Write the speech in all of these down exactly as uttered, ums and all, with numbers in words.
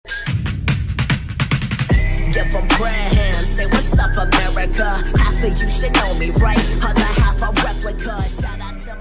Give them prayer hands, say what's up America. Half of you should know me, right? Other half a replica. Shout out to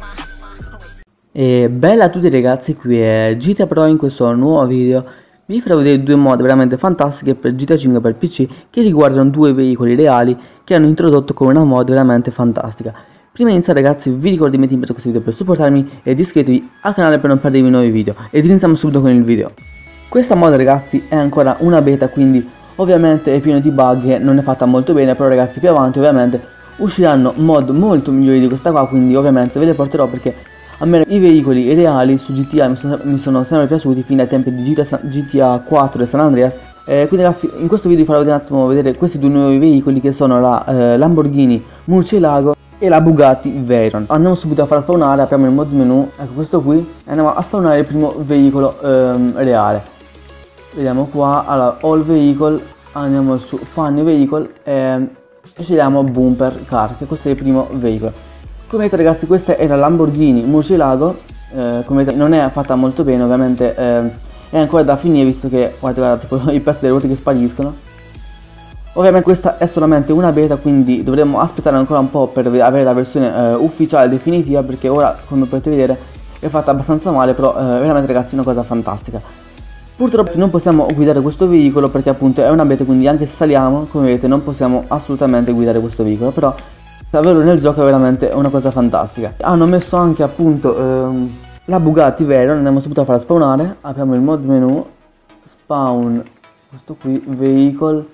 my... E bella a tutti ragazzi, qui è G T A Pro. In questo nuovo video vi farò vedere due mod veramente fantastiche per G T A cinque per P C che riguardano due veicoli reali che hanno introdotto con una mod veramente fantastica. Prima di iniziare ragazzi vi ricordo di mettere in pratica questo video per supportarmi e di iscrivervi al canale per non perdervi nuovi video. Ed iniziamo subito con il video. Questa mod ragazzi è ancora una beta, quindi ovviamente è pieno di bug e non è fatta molto bene, però ragazzi più avanti ovviamente usciranno mod molto migliori di questa qua, quindi ovviamente ve le porterò perché a me i veicoli reali su G T A mi sono, mi sono sempre piaciuti fin dai tempi di G T A quattro e San Andreas. Eh, quindi ragazzi in questo video vi farò vedere un attimo vedere questi due nuovi veicoli che sono la eh, Lamborghini Murcielago e la Bugatti Veyron. Andiamo subito a far spawnare, apriamo il mod menu, ecco questo qui, e andiamo a spawnare il primo veicolo ehm, reale. Vediamo qua, allora all vehicle, andiamo su funny vehicle e scegliamo bumper car, che questo è il primo veicolo. Come vedete ragazzi questa è la Lamborghini Murcielago, eh, come vedete non è fatta molto bene, ovviamente eh, è ancora da finire visto che guardate, guardate tipo i pezzi delle ruote che spariscono. Ovviamente questa è solamente una beta, quindi dovremo aspettare ancora un po' per avere la versione eh, ufficiale definitiva, perché ora come potete vedere è fatta abbastanza male, però eh, veramente ragazzi è una cosa fantastica. Purtroppo non possiamo guidare questo veicolo perché appunto è una beta, quindi anche se saliamo come vedete non possiamo assolutamente guidare questo veicolo, però averlo nel gioco è veramente una cosa fantastica. Hanno messo anche appunto ehm, la Bugatti Veyron, andiamo subito a farla spawnare, apriamo il mod menu, spawn, questo qui, vehicle,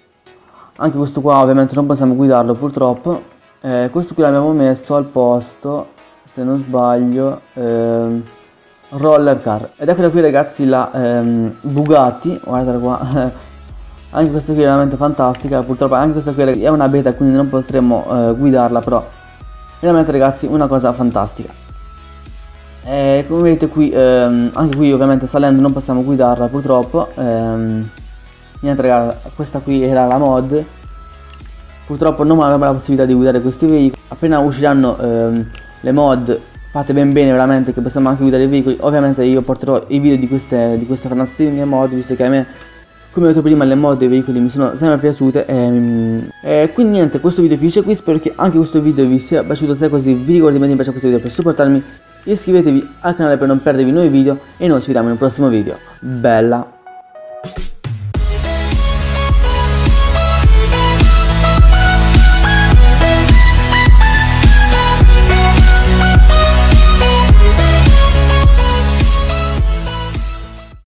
anche questo qua ovviamente non possiamo guidarlo purtroppo, eh, questo qui l'abbiamo messo al posto, se non sbaglio, ehm, roller car. Ed eccola qui ragazzi la ehm, Bugatti, guardate qua, anche questa qui è veramente fantastica, purtroppo anche questa qui è una beta quindi non potremo eh, guidarla, però veramente ragazzi una cosa fantastica. E come vedete qui, ehm, anche qui ovviamente salendo non possiamo guidarla purtroppo, ehm, niente ragazzi, questa qui era la mod, purtroppo non abbiamo la possibilità di guidare questi veicoli. Appena usciranno ehm, le mod fate ben bene veramente che possiamo anche guidare i veicoli, ovviamente io porterò i video di queste, di queste fantastiche mod, visto che a me, come ho detto prima, le mod dei veicoli mi sono sempre piaciute. E, e quindi niente, questo video finisce qui, spero che anche questo video vi sia piaciuto. Se è così vi ricordo di mettere in piace questo video per supportarmi, iscrivetevi al canale per non perdervi nuovi video e noi ci vediamo in un prossimo video. Bella!